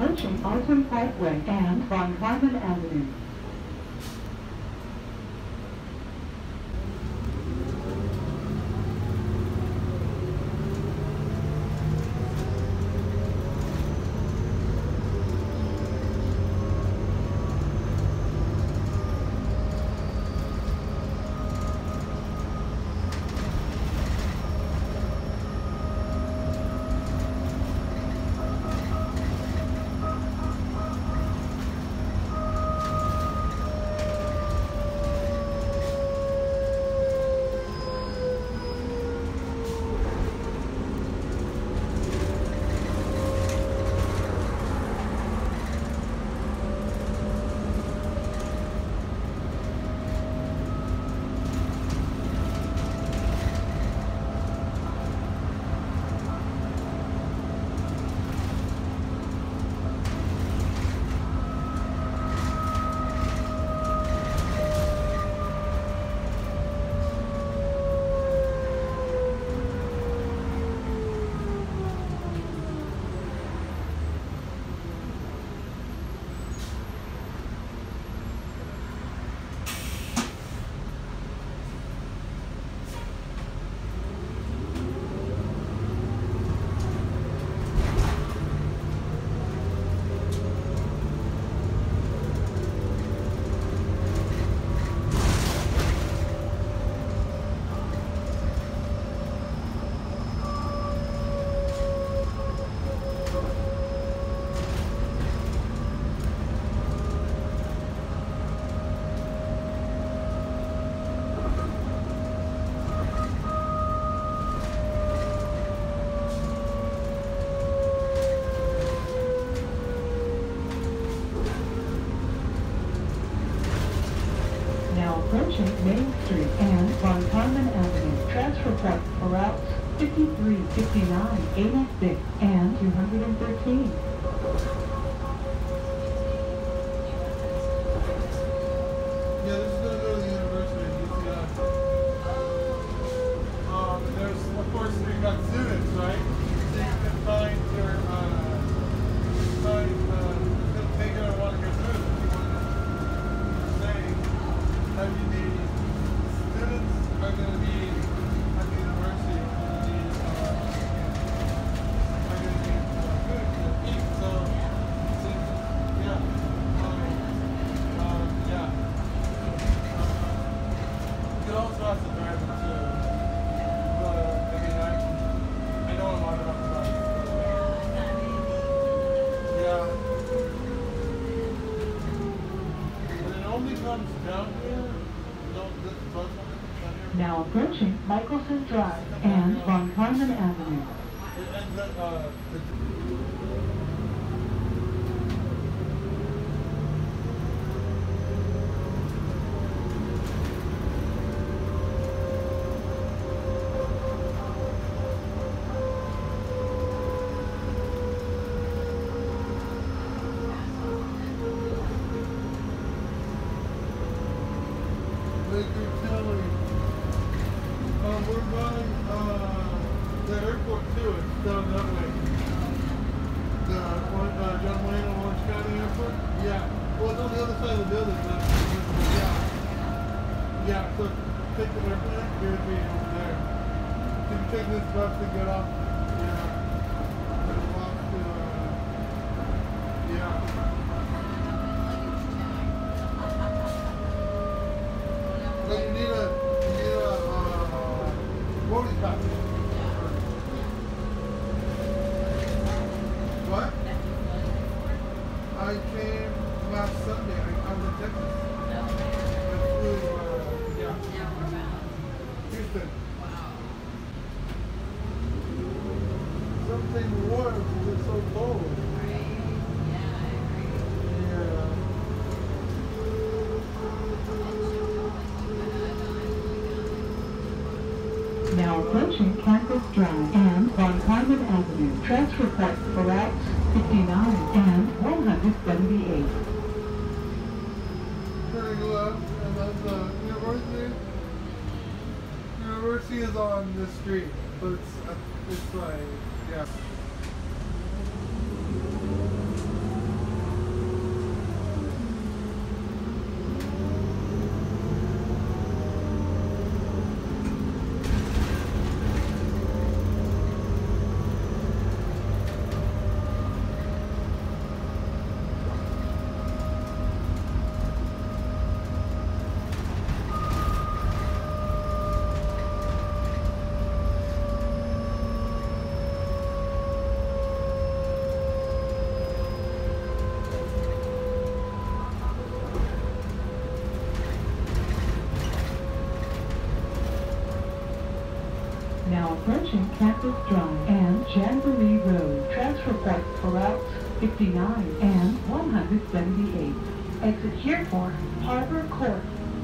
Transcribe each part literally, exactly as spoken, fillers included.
approaching Autumn Parkway and Von Karman Avenue. Approaching Main Street and Von Karman Avenue. Transfer point for routes fifty-three, fifty-nine, eighty-six, and two hundred thirteen. Yeah, this is going to go to the University of U C I. Um, and there's, of course, we've got students, right? So you can find your, uh, find, uh, it's going to take it or want to get through it. You want to say that you need students are going to be at the university. You need, uh, are going to need uh, food to eat. So, so yeah. Um, um, yeah. You could also have to drive them to, but I mean, I, I know a lot about the bus. Yeah. And it only comes down here. Don't this bus only comes down here. Now approaching Michelson Drive and Von Karman Avenue. It ends at, uh, the Um, we're going uh, the airport too. It's down that way. The uh, John Wayne Orange County Airport. Yeah. Well, it's on the other side of the building. But, yeah. Yeah. So take the airplane. Here's me over there. So you take this bus to get off. Yeah. Get off to. Uh, yeah. But you need a, you need a, uh, boarding pass. What? I came last Sunday. I, I was in Texas. I flew, uh, yeah. Houston. Something warm because it's so cold. Now approaching Campus Drive and Von Karman Avenue. Transfer point for routes fifty-nine and one hundred seventy-eight. Turning left, and that's the university. University is on this street, but it's, it's like, yeah. Campus Drive and Jamboree Road. Transfer point for routes fifty-nine and one hundred seventy-eight. Exit here for Harbor Court.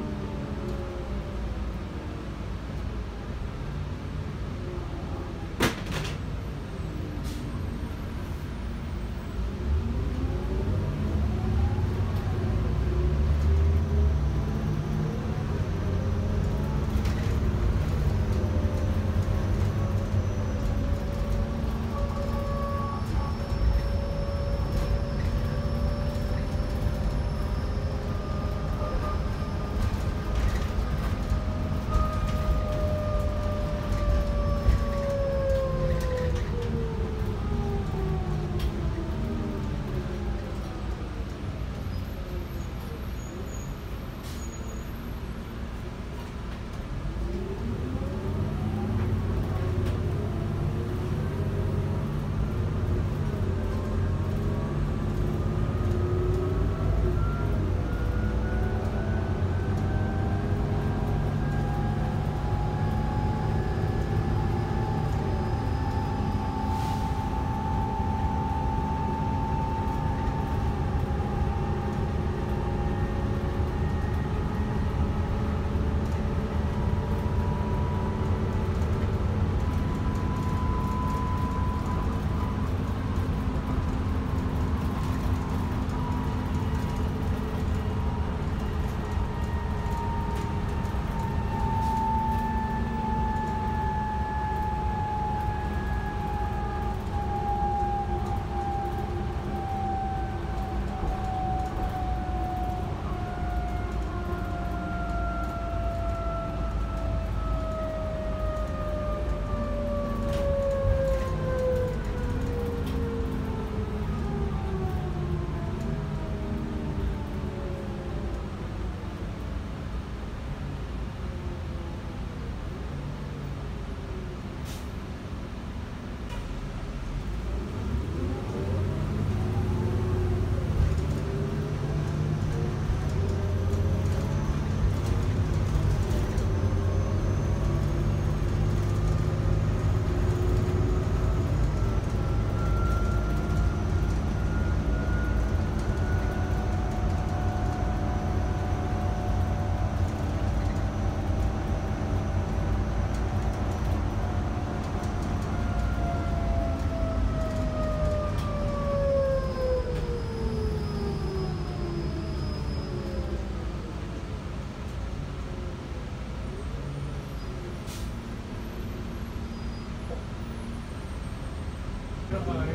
Behind.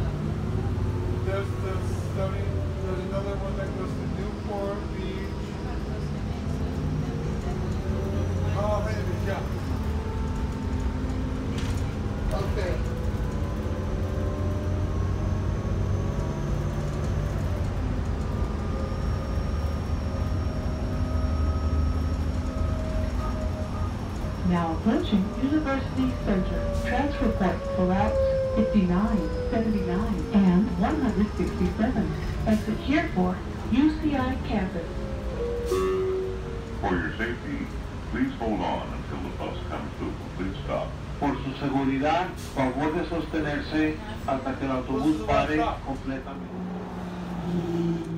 There's the seventy, there's another one that goes to Newport Beach. Oh, maybe, yeah. Okay. Now approaching University Center. Transfer point for routes fifty-nine, seventy-nine, and one hundred sixty-seven. Exit here for U C I campus. For your safety, please hold on until the bus comes to a complete stop. Por su seguridad, favor de sostenerse hasta que el autobús pare completamente.